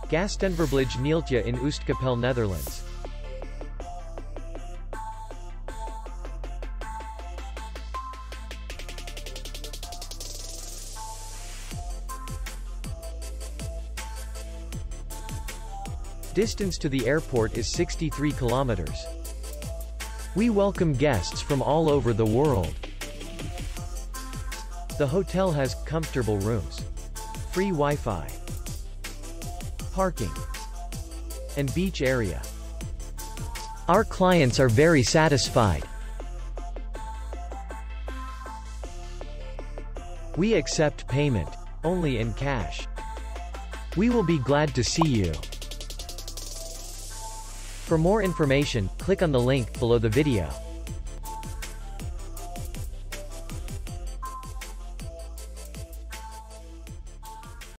Gastenverblijf Neeltje in Oostkapelle, Netherlands. Distance to the airport is 63 kilometers. We welcome guests from all over the world. The hotel has comfortable rooms, free Wi-Fi, parking, and beach area. Our clients are very satisfied. We accept payment only in cash. We will be glad to see you. For more information, click on the link below the video.